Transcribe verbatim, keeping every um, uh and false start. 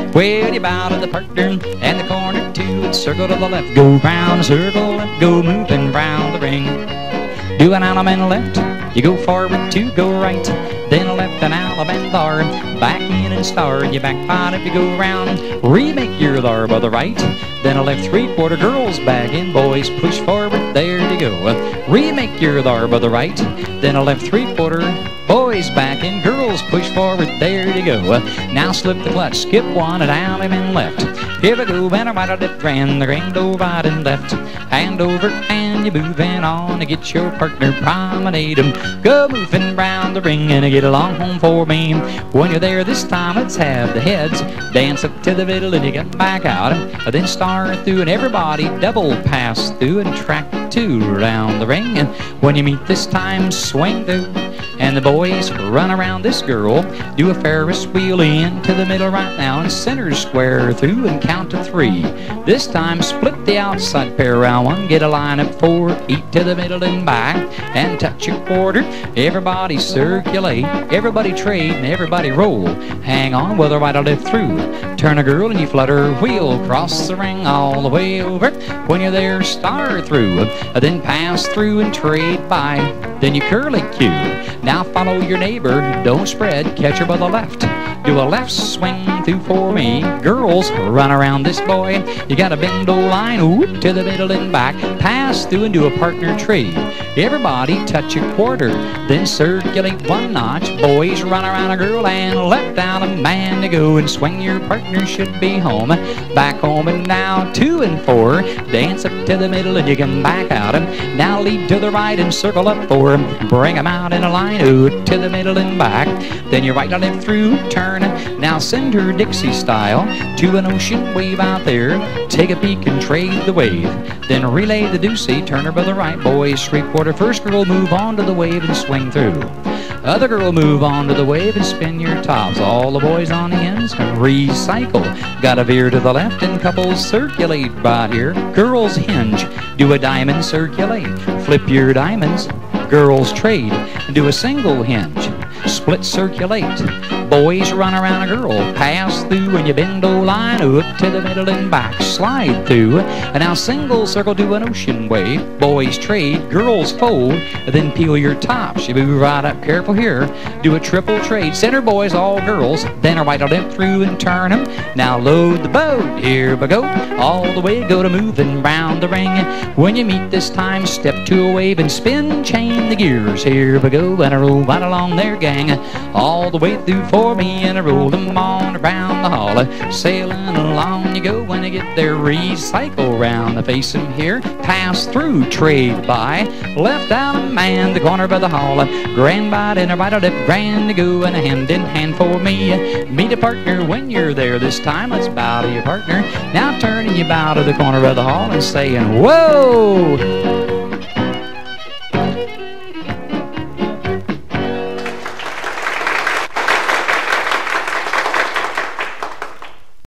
Well, you bow to the partner and the corner two, and circle to the left, go round, circle left, go moving round the ring. Do an element left, you go forward two, go right, then a left and element bar, back in and start, you back five if you go round, remake your bar by the right, then a left three-quarter, girls back in, boys push forward, there you go. Remake your bar by the right, then a left three-quarter, boys back in, girls push forward, there you go. Now slip the clutch, skip one and element left. Here we go, and a right or left, grand, the grand over right and left, hand over, and you're moving on to get your partner, promenade 'em. Go moving round the ring and get along home for me. When you're there this time, let's have the heads dance up to the middle and you get back out. Then start through and everybody double pass through and track two around the ring. And when you meet this time, swing through. And the boys run around this girl, do a Ferris wheel into the middle right now, and center square through and count to three. This time split the outside pair around one, get a line up four, eat to the middle and back, and touch a quarter. Everybody circulate, everybody trade, and everybody roll. Hang on with a right or left through. Turn a girl and you flutter wheel, cross the ring all the way over. When you're there, star through, then pass through and trade by. Then you curly cue. Now follow your neighbor, don't spread, catch her by the left. Do a left swing through for me. Girls, run around this boy. You got a bend old line, whoop, to the middle and back. Pass through and do a partner trade. Everybody touch a quarter, then circulate one notch. Boys, run around a girl and let down a man to go, and swing your partner should be home. Back home and now two and four. Dance up to the middle and you come back out. Now lead to the right and circle up four. Bring them out in a line, ooh, to the middle and back. Then you right on it through, turn. Now send her Dixie style to an ocean wave out there. Take a peek and trade the wave. Then relay the deucey, turn her by the right, boys three-quarter. First girl move on to the wave and swing through. Other girl move on to the wave and spin your tops. All the boys on the ends recycle. Gotta veer to the left and couples circulate right here. Girls hinge, do a diamond circulate. Flip your diamonds, girls trade. Do a single hinge, split circulate. Boys run around a girl, pass through and you bend a line up to the middle and back, slide through. And now single circle, do an ocean wave. Boys trade, girls fold, then peel your tops. You move right up, careful here. Do a triple trade, center boys, all girls. Then a right or left through and turn them. Now load the boat, here we go. All the way, go to moving round the ring. When you meet this time, step to a wave and spin, chain the gears. Here we go, and a roll right along there, gang. All the way through for me and I roll them on around the hall. Sailing along you go. When you get there, recycle round the face them here. Pass through, trade by. Left out a man, the corner by the hall. Grand bite and a right or left, grand to go, and a hand in hand for me. Meet a partner when you're there this time. Let's bow to your partner. Now turn and you bow to the corner of the hall and saying, whoa!